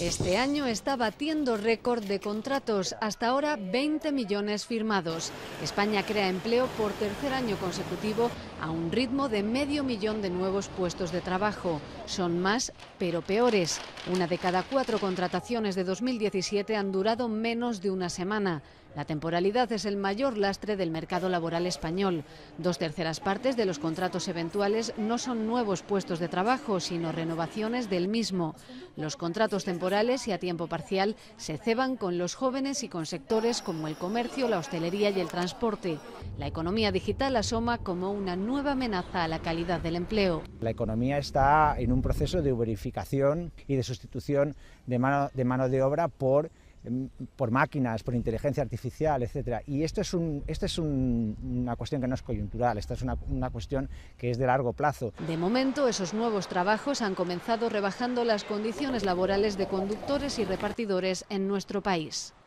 Este año está batiendo récord de contratos, hasta ahora 20 millones firmados. España crea empleo por tercer año consecutivo a un ritmo de 500.000 de nuevos puestos de trabajo. Son más, pero peores. Una de cada 4 contrataciones de 2017 han durado menos de una semana. La temporalidad es el mayor lastre del mercado laboral español. 2/3 partes de los contratos eventuales no son nuevos puestos de trabajo, sino renovaciones del mismo. Los contratos temporales y a tiempo parcial se ceban con los jóvenes y con sectores como el comercio, la hostelería y el transporte. La economía digital asoma como una nueva amenaza a la calidad del empleo. La economía está en un proceso de uberificación y de sustitución de mano de obra por máquinas, por inteligencia artificial, etcétera. Y esto es una cuestión que no es coyuntural, esta es una cuestión que es de largo plazo. De momento, esos nuevos trabajos han comenzado rebajando las condiciones laborales de conductores y repartidores en nuestro país.